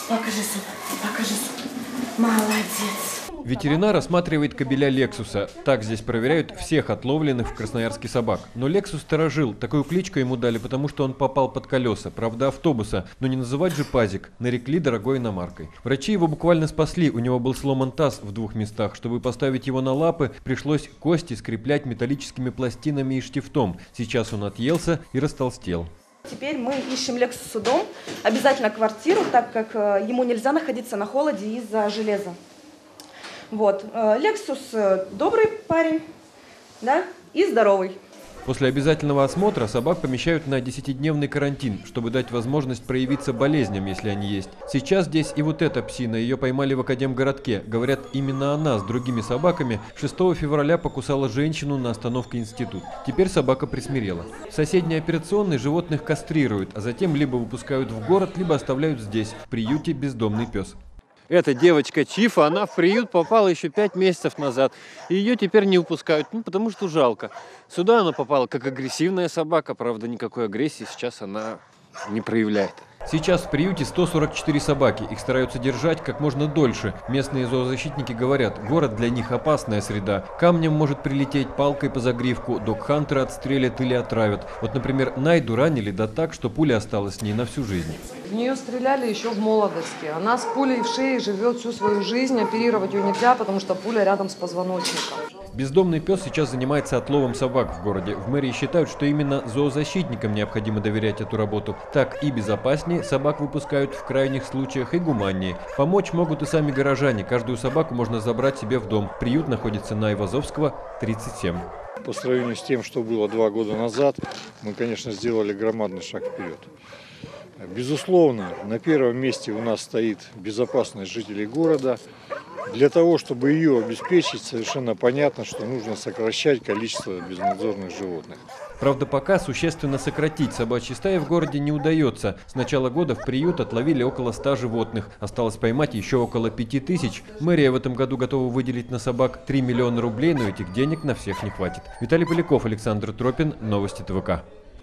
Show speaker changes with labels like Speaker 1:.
Speaker 1: Покажи, сын, покажи, сын. Молодец.
Speaker 2: Ветеринар осматривает кобеля Лексуса. Так здесь проверяют всех отловленных в Красноярске собак. Но Лексус сторожил. Такую кличку ему дали, потому что он попал под колеса. Правда, автобуса. Но не называть же пазик. Нарекли дорогой иномаркой. Врачи его буквально спасли. У него был сломан таз в 2 местах. Чтобы поставить его на лапы, пришлось кости скреплять металлическими пластинами и штифтом. Сейчас он отъелся и растолстел.
Speaker 3: Теперь мы ищем Лексусу дом. Обязательно квартиру, так как ему нельзя находиться на холоде из-за железа. Вот. Лексус добрый парень, да, и здоровый.
Speaker 2: После обязательного осмотра собак помещают на 10-дневный карантин, чтобы дать возможность проявиться болезням, если они есть. Сейчас здесь и вот эта псина, ее поймали в Академгородке. Говорят, именно она с другими собаками 6 февраля покусала женщину на остановке институт. Теперь собака присмирела. В соседней операционной животных кастрируют, а затем либо выпускают в город, либо оставляют здесь, в приюте «Бездомный пес».
Speaker 4: Эта девочка Чифа, она в приют попала еще 5 месяцев назад. И ее теперь не выпускают, потому что жалко. Сюда она попала как агрессивная собака, правда, никакой агрессии сейчас она не проявляет.
Speaker 2: Сейчас в приюте 144 собаки. Их стараются держать как можно дольше. Местные зоозащитники говорят, город для них опасная среда. Камнем может прилететь, палкой по загривку, догхантеры отстрелят или отравят. Вот, например, Найду ранили да так, что пуля осталась с ней на всю жизнь.
Speaker 5: В нее стреляли еще в молодости. Она с пулей в шее живет всю свою жизнь. Оперировать ее нельзя, потому что пуля рядом с позвоночником.
Speaker 2: Бездомный пес сейчас занимается отловом собак в городе. В мэрии считают, что именно зоозащитникам необходимо доверять эту работу. Так и безопаснее, собак выпускают в крайних случаях и гуманнее. Помочь могут и сами горожане. Каждую собаку можно забрать себе в дом. Приют находится на Айвазовского, 37.
Speaker 6: По сравнению с тем, что было 2 года назад, мы, конечно, сделали громадный шаг вперед. Безусловно, на первом месте у нас стоит безопасность жителей города. Для того, чтобы ее обеспечить, совершенно понятно, что нужно сокращать количество безнадзорных животных.
Speaker 2: Правда, пока существенно сократить собачьи стаи в городе не удается. С начала года в приют отловили около 100 животных. Осталось поймать еще около 5000. Мэрия в этом году готова выделить на собак 3 миллиона рублей, но этих денег на всех не хватит. Виталий Поляков, Александр Тропин. Новости ТВК.